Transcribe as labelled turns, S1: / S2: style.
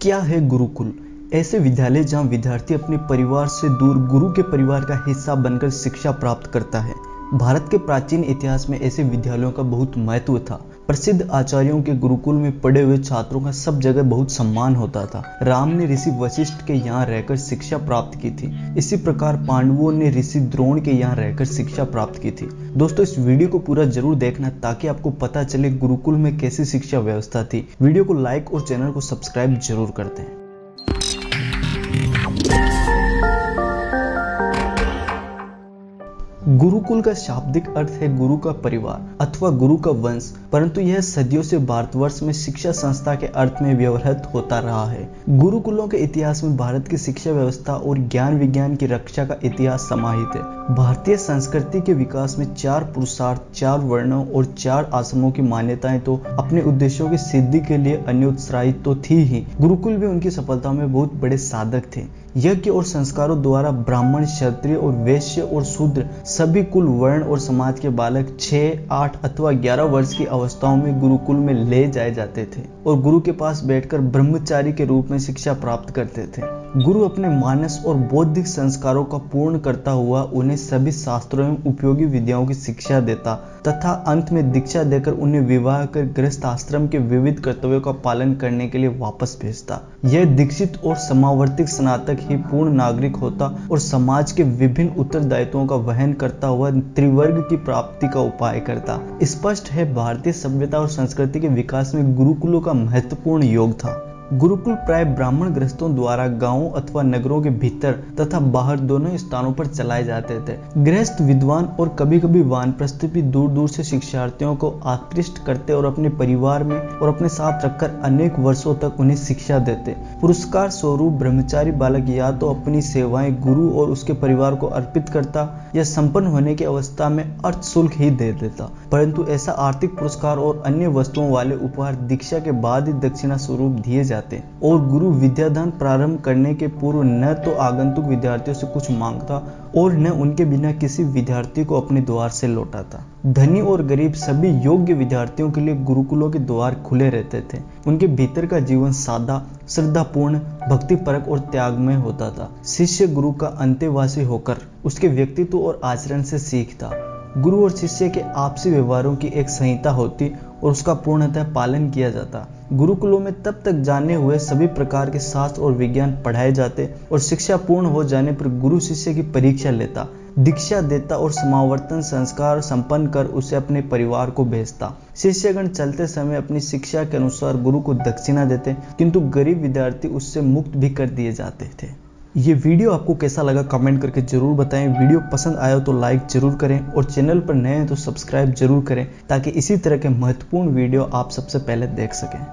S1: क्या है गुरुकुल? ऐसे विद्यालय जहां विद्यार्थी अपने परिवार से दूर गुरु के परिवार का हिस्सा बनकर शिक्षा प्राप्त करता है। भारत के प्राचीन इतिहास में ऐसे विद्यालयों का बहुत महत्व था। प्रसिद्ध आचार्यों के गुरुकुल में पढ़े हुए छात्रों का सब जगह बहुत सम्मान होता था। राम ने ऋषि वशिष्ठ के यहाँ रहकर शिक्षा प्राप्त की थी। इसी प्रकार पांडवों ने ऋषि द्रोण के यहाँ रहकर शिक्षा प्राप्त की थी। दोस्तों, इस वीडियो को पूरा जरूर देखना ताकि आपको पता चले गुरुकुल में कैसी शिक्षा व्यवस्था थी। वीडियो को लाइक और चैनल को सब्सक्राइब जरूर कर दें। गुरुकुल का शाब्दिक अर्थ है गुरु का परिवार अथवा गुरु का वंश, परंतु यह सदियों से भारतवर्ष में शिक्षा संस्था के अर्थ में व्यवहृत होता रहा है। गुरुकुलों के इतिहास में भारत की शिक्षा व्यवस्था और ज्ञान विज्ञान की रक्षा का इतिहास समाहित है। भारतीय संस्कृति के विकास में 4 पुरुषार्थ, 4 वर्णों और 4 आश्रमों की मान्यताएं तो अपने उद्देश्यों की सिद्धि के लिए अन्योत्साहित तो थी ही, गुरुकुल भी उनकी सफलता में बहुत बड़े साधक थे। यज्ञ और संस्कारों द्वारा ब्राह्मण, क्षत्रिय और वैश्य और शूद्र सभी कुल वर्ण और समाज के बालक 6, 8 अथवा 11 वर्ष की अवस्थाओं में गुरुकुल में ले जाए जाते थे और गुरु के पास बैठकर ब्रह्मचारी के रूप में शिक्षा प्राप्त करते थे। गुरु अपने मानस और बौद्धिक संस्कारों का पूर्ण करता हुआ उन्हें सभी शास्त्रों एवं उपयोगी विद्याओं की शिक्षा देता तथा अंत में दीक्षा देकर उन्हें विवाह कर गृहस्थ आश्रम के विविध कर्तव्यों का पालन करने के लिए वापस भेजता। यह दीक्षित और समावर्तिक स्नातक ही पूर्ण नागरिक होता और समाज के विभिन्न उत्तरदायित्वों का वहन करता हुआ त्रिवर्ग की प्राप्ति का उपाय करता। स्पष्ट है, भारतीय सभ्यता और संस्कृति के विकास में गुरुकुलों का महत्वपूर्ण योग था। गुरुकुल प्राय ब्राह्मण गृहस्थों द्वारा गांवों अथवा नगरों के भीतर तथा बाहर दोनों स्थानों पर चलाए जाते थे। गृहस्थ विद्वान और कभी कभी वानप्रस्थ भी दूर दूर से शिक्षार्थियों को आकृष्ट करते और अपने परिवार में और अपने साथ रखकर अनेक वर्षों तक उन्हें शिक्षा देते। पुरस्कार स्वरूप ब्रह्मचारी बालक या तो अपनी सेवाएं गुरु और उसके परिवार को अर्पित करता या संपन्न होने की अवस्था में अर्थ शुल्क ही दे देता, परंतु ऐसा आर्थिक पुरस्कार और अन्य वस्तुओं वाले उपहार दीक्षा के बाद ही दक्षिणा स्वरूप दिए जाते और गुरु विद्यादान प्रारंभ करने के पूर्व न तो आगंतुक विद्यार्थियों से कुछ मांगता और न उनके बिना किसी विद्यार्थी को अपने द्वार से लौटाता। धनी और गरीब सभी योग्य विद्यार्थियों के लिए गुरुकुलों के द्वार खुले रहते थे। उनके भीतर का जीवन सादा, श्रद्धापूर्ण, भक्तिपरक और त्यागमय होता था। शिष्य गुरु का अंतेवासी होकर उसके व्यक्तित्व और आचरण से सीखता। गुरु और शिष्य के आपसी व्यवहारों की एक संहिता होती और उसका पूर्णतः पालन किया जाता। गुरुकुलों में तब तक जाने हुए सभी प्रकार के शास्त्र और विज्ञान पढ़ाए जाते और शिक्षा पूर्ण हो जाने पर गुरु शिष्य की परीक्षा लेता, दीक्षा देता और समावर्तन संस्कार संपन्न कर उसे अपने परिवार को भेजता। शिष्यगण चलते समय अपनी शिक्षा के अनुसार गुरु को दक्षिणा देते, किंतु गरीब विद्यार्थी उससे मुक्त भी कर दिए जाते थे। ये वीडियो आपको कैसा लगा कमेंट करके जरूर बताएं। वीडियो पसंद आया तो लाइक जरूर करें और चैनल पर नए हैं तो सब्सक्राइब जरूर करें ताकि इसी तरह के महत्वपूर्ण वीडियो आप सबसे पहले देख सकें।